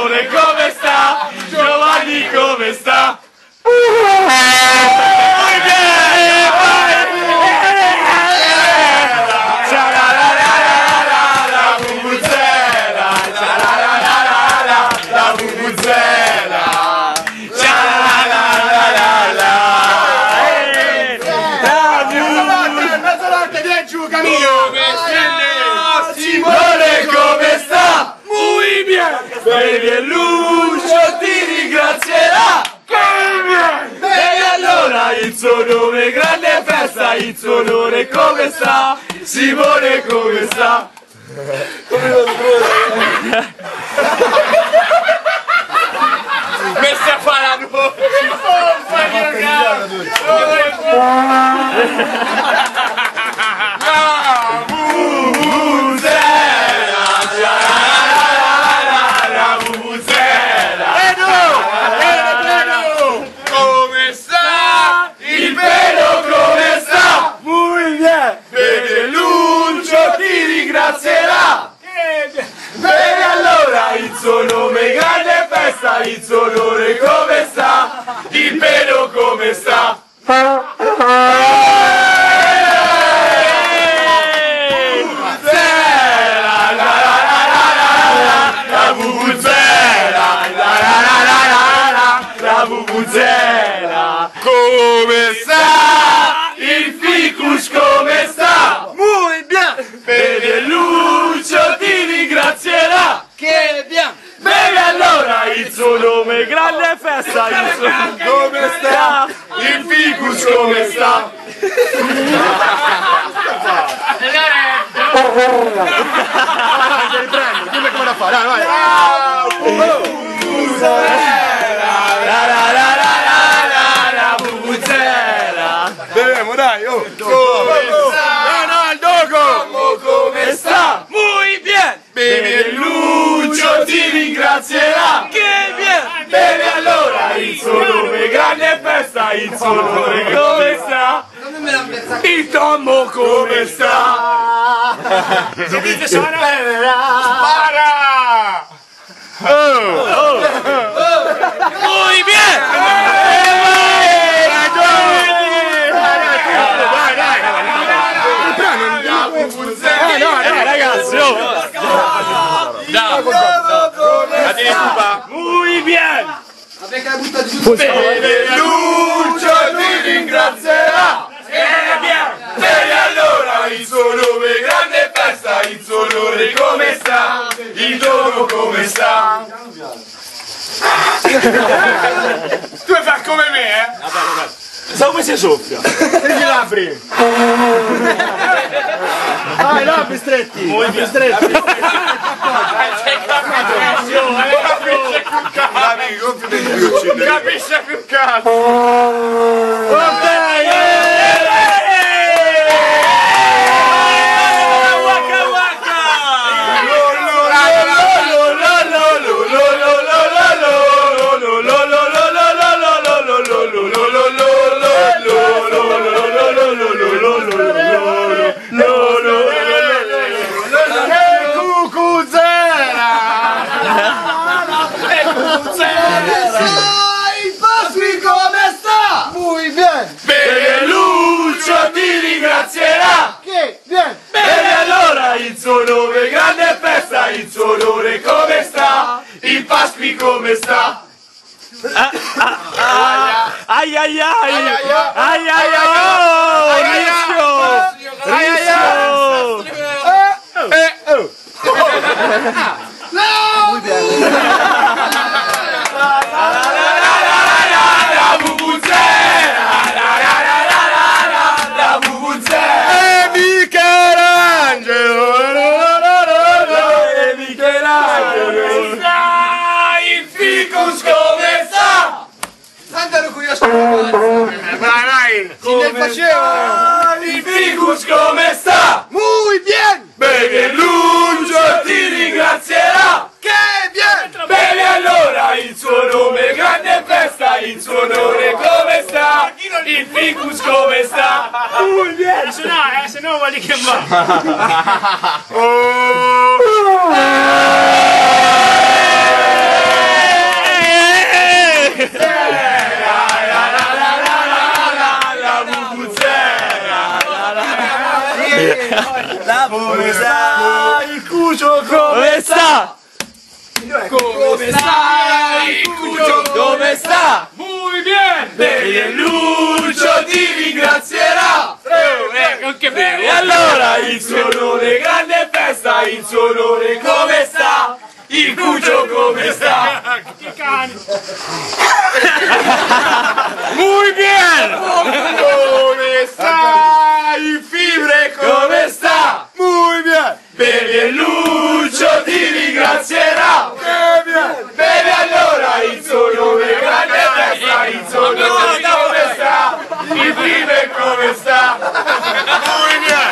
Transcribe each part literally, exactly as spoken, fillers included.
onore come sta? Giovanni come sta? Simone come sta? Muy bien! Baby Lucio ti ringrazierà! E allora il suo nome, grande festa, il suo onore come sta? Simone come sta? Come lo scusa? Messi a fare la nuova! Il suo nome, grande festa, il suo onore come sta? Il pelo come sta? La vuvuzela, la vuvuzela, come sta? Il ficus come sta? Muy bien! Bene Lucio ti ringrazierà! Che bien! Bene allora il suo nome, grande festa, il suo nome come sta? Il ficus come sta? Ti riprendo, dimmi come la fa, dai, vai! La vuvuzela! Beviamo, dai, oh! Come sta? No, no, il dogo! Come sta? Muy bien! Bene Lucio ti ringrazierà! Che bien! Bene allora il suo nome, grande festa, il suo nome come sta? Il tombo come sta? Si dice sono... Spara! Oh! Muy bien! Dai, dai! Eh no, no, ragazzi! Muy bien! Bene Lucio ti ringrazierà! E bien! Bene allora il suo nome, grande festa, il suo onore come sta? Il dogo come sta? Tu vuoi fare come me, eh? Sa come si soffia? Prendi i labbri! Ah, i labbri stretti! Molto stretti! Capisce più cazzo! Ok! Waka waka! Bene Lucio ti ringrazierà! Che? Vieni! Bene allora il suo nome, grande festa, il suo onore come sta? Il Pasqui come sta? Ai ai ai! Ai ai ai! Rischio! Rischio! Eh, oh! No! La vuvuzela! La vuvuzela! E Michelangelo! E Michelangelo! Il ficus come sta? Andalo qui a scuola! Vai, vai! Come faceva? Il ficus come sta? Muy bien! Bene Lucio ti ringrazierà! Che bien! Bene allora il suo nome, grande festa, il suo onore come sta? Il ficus come sta? Muy bien! Se no, eh, se no vuol dire che va! Oh! Come sta? Il Cucio come sta? Come sta? Il Cucio come sta? Muy bien! Bene, Lucio ti ringrazierà! Eh, non che E bene! allora in suo onore, grande festa, in suo onore come sta? Il Cucio come sta? Che cani! Muy bien! Come sta? Il Fibre come sta? Muy bien. Bene, Lucio ti ringrazierà! Bene, allora in suo nome, grande festa, in suo nome come sta? Il Fibre come sta? Muy bien!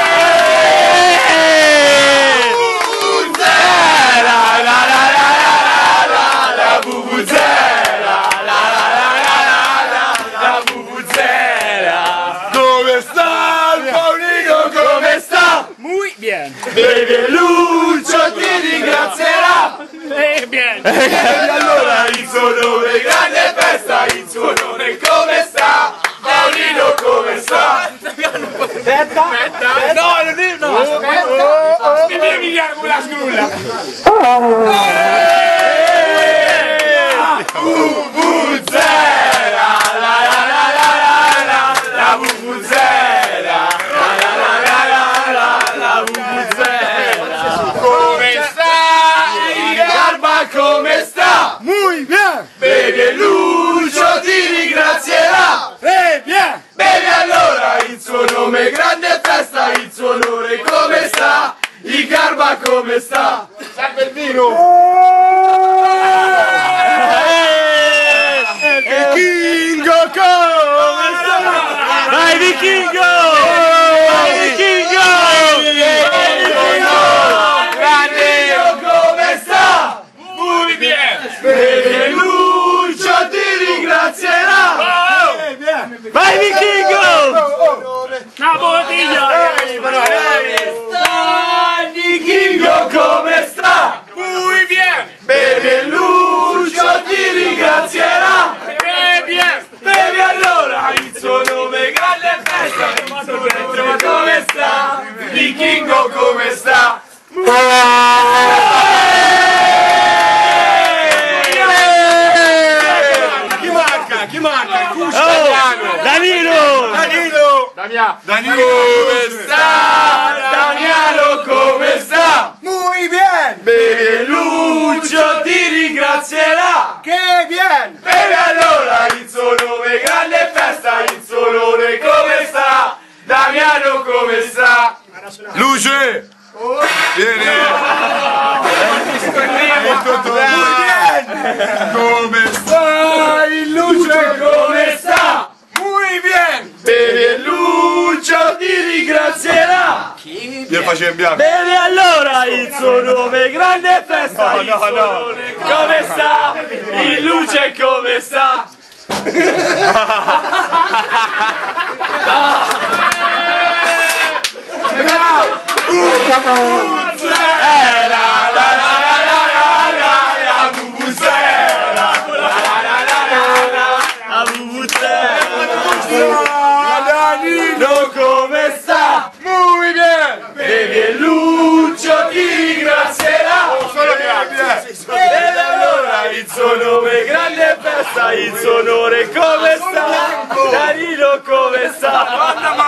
Vuvuzela, la la la la la la, vuvuzela, la la la la la la, vuvuzela. Come sta il Paolino, come sta? Muy bien! Bene, Lucio ti ringrazierà! Eh, bien! E allora in suo nome, grande festa, in suo nome come sta? Paolino come sta? Aspetta! No, non è... No, aspetta! Mi devi dire come la sgrulla! Vuvuzela, la la la la la la, la vuvuzela, la la la la la la, la vuvuzela. Come sta? Il Garba come sta? Muy bien. Bene, Lucio ti ringrazierà! Eh, bien. Bene, allora in suo nome, grande festa, in suo onore come sta? Il Garba come sta? Serve il vino. Il Vichingo come sta? Vai Vichingo! Vai Vichingo! Grande come sta? Muy bien! Bene, Lucio ti ringrazierà! Vai Vichingo! Una bottiglia! Vichingo come sta? Muy bien! Bene, Lucio ti ringrazierà! Eh, bien! Bevi allora il suo nome, grande festa, il suo nome come sta? Vichingo come sta? Chi manca? Chi manca? Il Cucio Oh, italiano. Danilo! Danilo. Damia! Danilo. Come sta? Damiano come sta? Muy bien. Bene, Lucio ti ringrazierà! Che bien. Bevi allora il suo nome, grande festa, il suo onore come sta? Damiano come sta? Luce. Vieni. Come sta il Lucio come sta? Muy bien. Bene, Lucio ti ringrazierà! Io facevo in bianco. Bene, allora il suo nome, grande festa, No, il no, suo no. onore come sta? Il Luce come sta? Eh, la la la la la la la, la vuvuzela, la la la la la la, la vuvuzela. Danilo come sta? Muy bien. Bene, Lucio ti ringrazierà! Solo bien. E allora il suo nome, grande festa, il suo onore come sta? Danilo come sta?